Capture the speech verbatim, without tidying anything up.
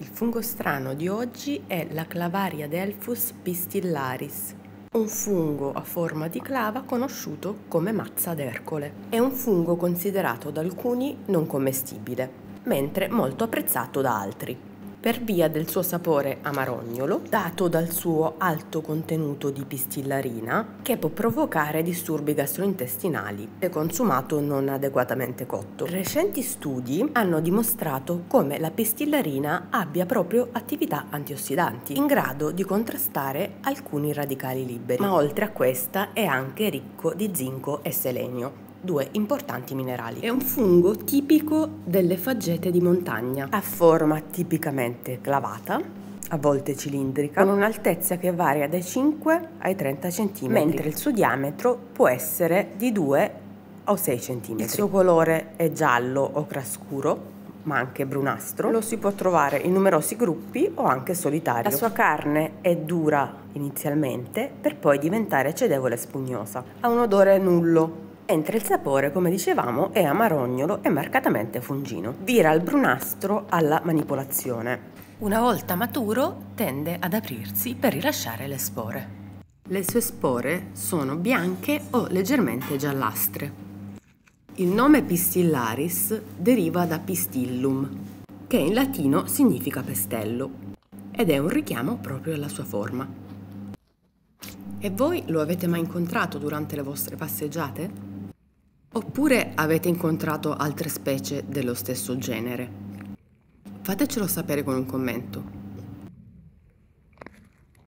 Il fungo strano di oggi è la Clavaria delphus pistillaris, un fungo a forma di clava conosciuto come mazza d'Ercole. È un fungo considerato da alcuni non commestibile, mentre molto apprezzato da altri, per via del suo sapore amarognolo, dato dal suo alto contenuto di pistillarina, che può provocare disturbi gastrointestinali se consumato non adeguatamente cotto. Recenti studi hanno dimostrato come la pistillarina abbia proprio attività antiossidanti, in grado di contrastare alcuni radicali liberi, ma oltre a questa è anche ricco di zinco e selenio, due importanti minerali. È un fungo tipico delle faggete di montagna, a forma tipicamente clavata, a volte cilindrica, con un'altezza che varia dai cinque ai trenta centimetri, mentre il suo diametro può essere di due o sei centimetri. Il suo colore è giallo ocra scuro, ma anche brunastro. Lo si può trovare in numerosi gruppi o anche solitario. La sua carne è dura inizialmente, per poi diventare cedevole e spugnosa. Ha un odore nullo, mentre il sapore, come dicevamo, è amarognolo e marcatamente fungino. Vira al brunastro alla manipolazione. Una volta maturo tende ad aprirsi per rilasciare le spore. Le sue spore sono bianche o leggermente giallastre. Il nome pistillaris deriva da pistillum, che in latino significa pestello, ed è un richiamo proprio alla sua forma. E voi lo avete mai incontrato durante le vostre passeggiate? Oppure avete incontrato altre specie dello stesso genere? Fatecelo sapere con un commento.